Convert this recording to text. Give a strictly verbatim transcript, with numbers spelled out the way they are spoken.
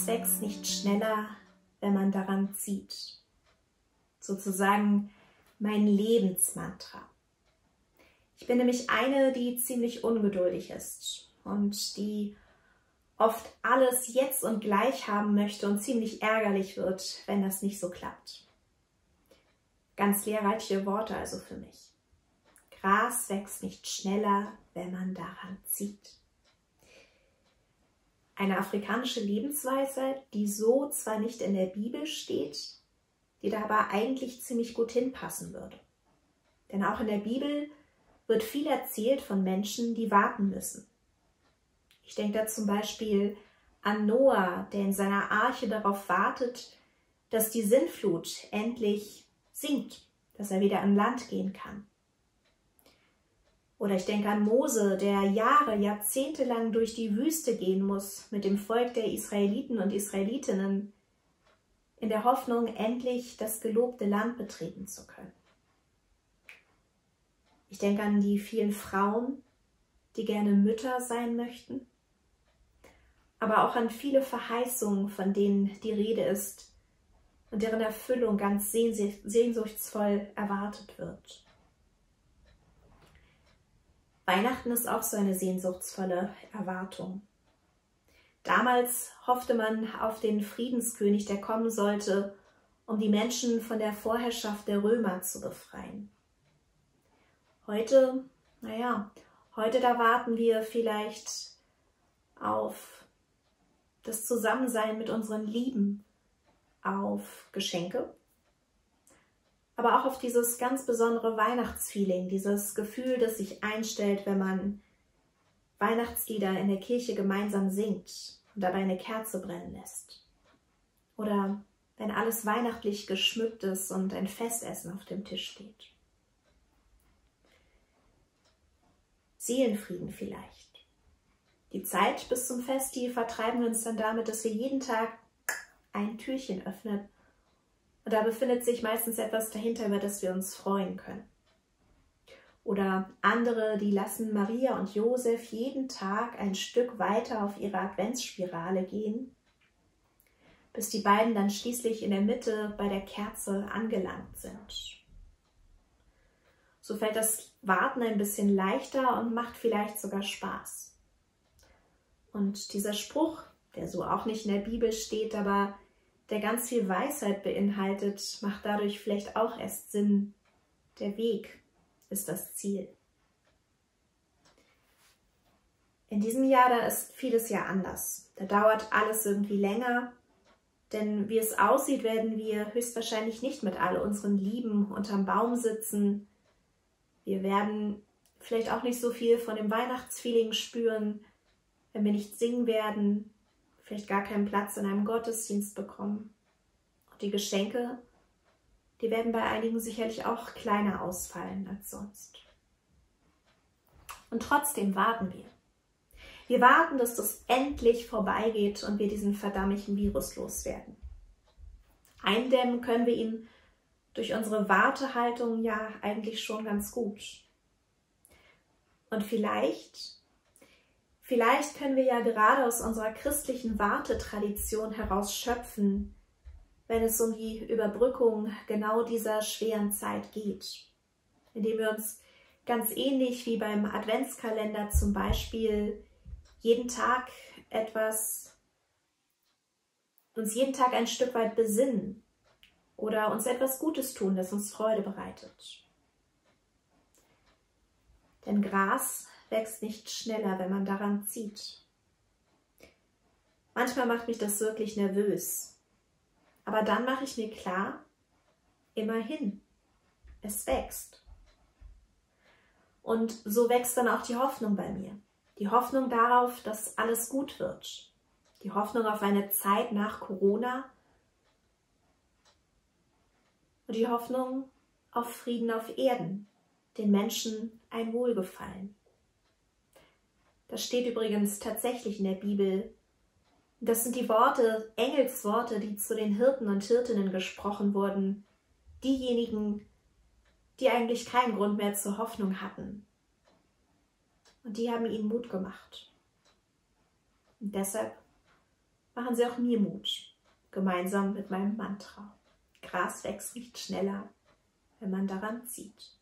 Gras wächst nicht schneller, wenn man daran zieht. Sozusagen mein Lebensmantra. Ich bin nämlich eine, die ziemlich ungeduldig ist und die oft alles jetzt und gleich haben möchte und ziemlich ärgerlich wird, wenn das nicht so klappt. Ganz lehrreiche Worte also für mich. Gras wächst nicht schneller, wenn man daran zieht. Eine afrikanische Lebensweise, die so zwar nicht in der Bibel steht, die da aber eigentlich ziemlich gut hinpassen würde. Denn auch in der Bibel wird viel erzählt von Menschen, die warten müssen. Ich denke da zum Beispiel an Noah, der in seiner Arche darauf wartet, dass die Sintflut endlich sinkt, dass er wieder an Land gehen kann. Oder ich denke an Mose, der Jahre, Jahrzehnte lang durch die Wüste gehen muss mit dem Volk der Israeliten und Israelitinnen, in der Hoffnung, endlich das gelobte Land betreten zu können. Ich denke an die vielen Frauen, die gerne Mütter sein möchten, aber auch an viele Verheißungen, von denen die Rede ist und deren Erfüllung ganz sehnsuchtsvoll erwartet wird. Weihnachten ist auch so eine sehnsuchtsvolle Erwartung. Damals hoffte man auf den Friedenskönig, der kommen sollte, um die Menschen von der Vorherrschaft der Römer zu befreien. Heute, naja, heute da warten wir vielleicht auf das Zusammensein mit unseren Lieben, auf Geschenke, aber auch auf dieses ganz besondere Weihnachtsfeeling, dieses Gefühl, das sich einstellt, wenn man Weihnachtslieder in der Kirche gemeinsam singt und dabei eine Kerze brennen lässt. Oder wenn alles weihnachtlich geschmückt ist und ein Festessen auf dem Tisch steht. Seelenfrieden vielleicht. Die Zeit bis zum Fest, die vertreiben wir uns dann damit, dass wir jeden Tag ein Türchen öffnen. Und da befindet sich meistens etwas dahinter, über das wir uns freuen können. Oder andere, die lassen Maria und Josef jeden Tag ein Stück weiter auf ihre Adventsspirale gehen, bis die beiden dann schließlich in der Mitte bei der Kerze angelangt sind. So fällt das Warten ein bisschen leichter und macht vielleicht sogar Spaß. Und dieser Spruch, der so auch nicht in der Bibel steht, aber der ganz viel Weisheit beinhaltet, macht dadurch vielleicht auch erst Sinn. Der Weg ist das Ziel. In diesem Jahr, da ist vieles ja anders. Da dauert alles irgendwie länger, denn wie es aussieht, werden wir höchstwahrscheinlich nicht mit all unseren Lieben unterm Baum sitzen. Wir werden vielleicht auch nicht so viel von dem Weihnachtsfeeling spüren, wenn wir nicht singen werden, vielleicht gar keinen Platz in einem Gottesdienst bekommen. Und die Geschenke, die werden bei einigen sicherlich auch kleiner ausfallen als sonst. Und trotzdem warten wir. Wir warten, dass das endlich vorbeigeht und wir diesen verdammten Virus loswerden. Eindämmen können wir ihn durch unsere Wartehaltung ja eigentlich schon ganz gut. Und vielleicht, vielleicht können wir ja gerade aus unserer christlichen Wartetradition heraus schöpfen, wenn es um die Überbrückung genau dieser schweren Zeit geht, indem wir uns ganz ähnlich wie beim Adventskalender zum Beispiel jeden Tag etwas, uns jeden Tag ein Stück weit besinnen oder uns etwas Gutes tun, das uns Freude bereitet. Denn Gras wächst nicht schneller, wenn man daran zieht. Manchmal macht mich das wirklich nervös. Aber dann mache ich mir klar, immerhin, es wächst. Und so wächst dann auch die Hoffnung bei mir. Die Hoffnung darauf, dass alles gut wird. Die Hoffnung auf eine Zeit nach Corona. Und die Hoffnung auf Frieden auf Erden, den Menschen ein Wohlgefallen. Das steht übrigens tatsächlich in der Bibel. Das sind die Worte, Engelsworte, die zu den Hirten und Hirtinnen gesprochen wurden. Diejenigen, die eigentlich keinen Grund mehr zur Hoffnung hatten. Und die haben ihnen Mut gemacht. Und deshalb machen sie auch mir Mut, gemeinsam mit meinem Mantra. Gras wächst nicht schneller, wenn man daran zieht.